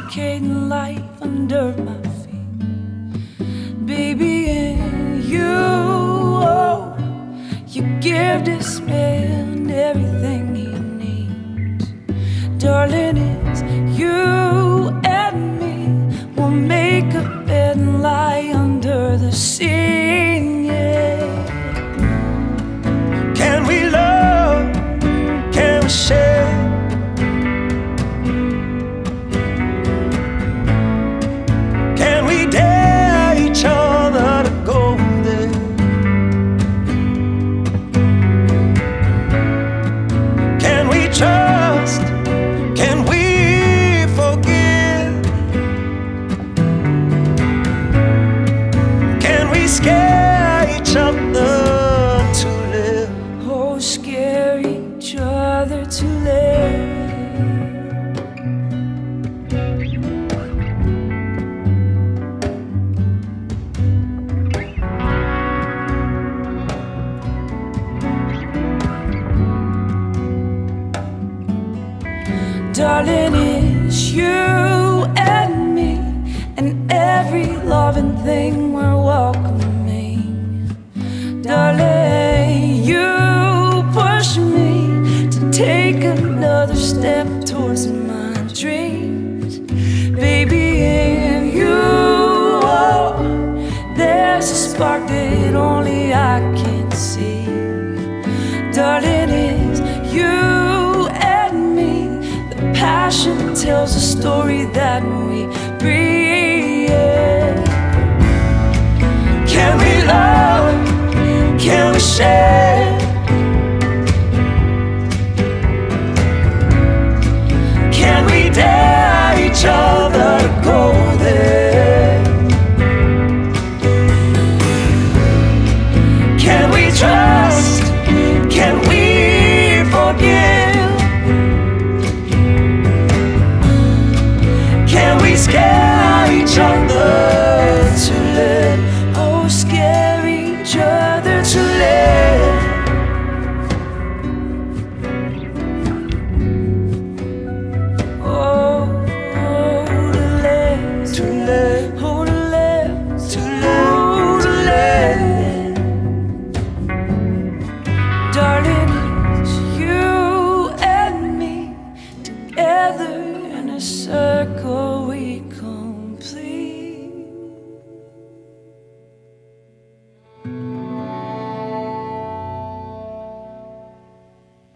suffocating life under my feet. Baby, and you, oh, you give this man everything he needs. Darling, it's you and me. We'll make a bed and lie under the sea, yeah. Can we love? Can we share? Can we dare each other to go there? Can we trust? Can we forgive? Can we scare each other to live? Oh, scare each other to live. Darling, it's you and me, and every loving thing we're welcoming. Darling, you push me to take another step towards my dreams. Baby, in you, oh, there's a spark that only I can see. Darling, it's you and me. The passion tells a story that we breathe. Can we love? Can we share?